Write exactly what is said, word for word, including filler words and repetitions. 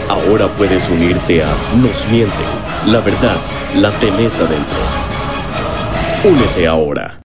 Ahora puedes unirte a Nos Mienten. La verdad la tenés adentro. Únete ahora.